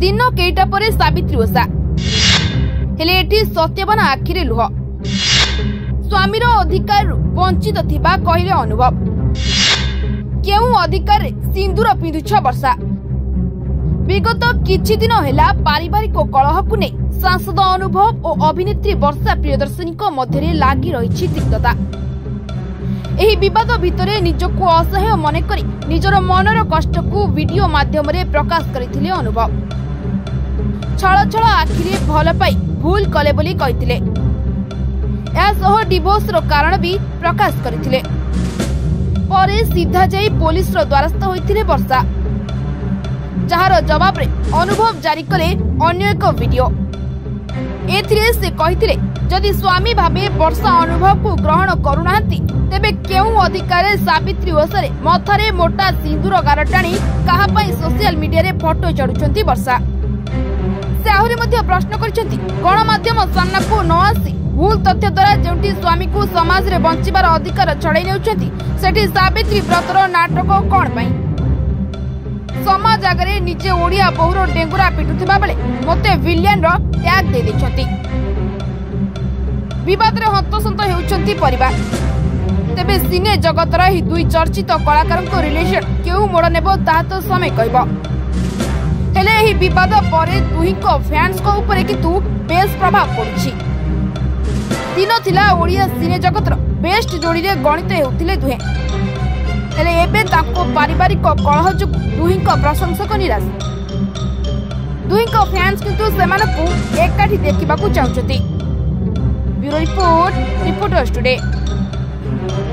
दिन केईटा परे सावित्री ओषा हेले एठी सत्यवान आखिरे लुह स्वामीर अधिकार वंचित थिबा कहिले अनुभव केउ अधिकार सिंदूर पिंधुछ वर्षा विगत किछि दिन हेला पारिवारिक कलह को नै सांसद अनुभव और अभिनेत्री वर्षा प्रियदर्शनी मध्य लागी रही तिक्तता। एही विवाद भितरे निजको असह्य मन करी निजर मनर कष्ट को वीडियो माध्यम रे प्रकाश करथिले अनुभव छळ छळ आखिरे भल पाई भूल कले बोली कहिथिले एसह डिवोर्स रो कारण भी प्रकाश करथिले परे सीधा जाई पुलिस रो द्वारस्थ होइथिले वर्षा जहार जवाब रे अनुभव जारी कले अन्य एक वीडियो एथिरे से कहिथिले जदि स्वामी भाबे वर्षा अनुभव को ग्रहण करूनांती तेबे केउ अधिकार सावित्री ओषारे मथारे मोटा सिंदूर गार टाणी कहा पई सोशल मीडिया रे फोटो चढुचंती वर्षा से आहुरी मध्य प्रश्न करछंती गणमाध्यम सामना को न आसी भूल तथ्य द्वारा जेउटी स्वामी को समाज रे बंचिबार अधिकार छड़ाई नेउछंती सेठी सावित्री व्रतर नाटक कोन पई समाज आगरे निजे ओडिया बहुर डेंगुरा पिटुथिबा बेले मते विलियन रो टैग दे देछंती विवाद रे हंतसंत हेउछंती परिवार तेबे सिने जगतर ही दुई चर्चित कलाकार को रिलेशन केउ मोड़ नेबो ता तो समय कहबो हेले एही विवाद परे दुही को फैंस को ऊपर किंतु बेस प्रभाव पड़ुछि दिन थिला ओडिया सिने जगतर बेस्ट जोड़ी रे गणित हेउथिले दुहे हेले एबे ताको पारिवारिक कलह जो दुही को प्रशंसक निराश दुही को फैंस किंतु सेमानकु एकाठी देखिबाकू चाहुछथि ब्यूरो रिपोर्ट रिपोर्टर्स टुडे।